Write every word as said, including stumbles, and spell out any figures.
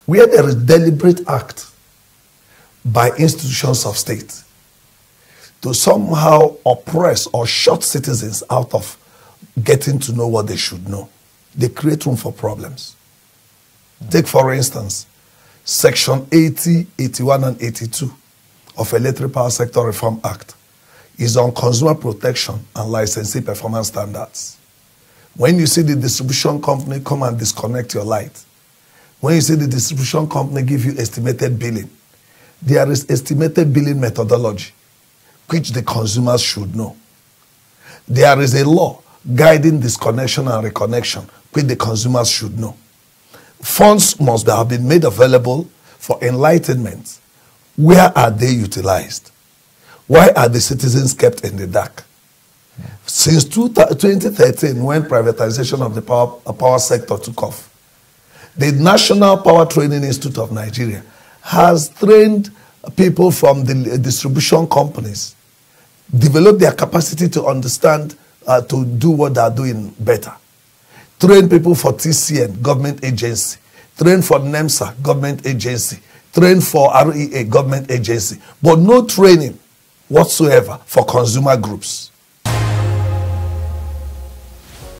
where there is deliberate act by institutions of state to somehow oppress or shut citizens out of getting to know what they should know, they create room for problems. Mm. Take, for instance, Section eighty, eighty-one, and eighty-two of Electric Power Sector Reform Act is on consumer protection and licensing performance standards. When you see the distribution company come and disconnect your light, when you see the distribution company give you estimated billing, there is estimated billing methodology which the consumers should know. There is a law guiding disconnection and reconnection which the consumers should know. Funds must have been made available for enlightenment. Where are they utilized? Why are the citizens kept in the dark? Since twenty thirteen, when privatization of the power, power sector took off, the National Power Training Institute of Nigeria has trained people from the distribution companies, develop their capacity to understand, uh, to do what they are doing better. Train people for T C N, government agency. Train for NEMSA, government agency. Train for R E A, government agency. But no training whatsoever for consumer groups.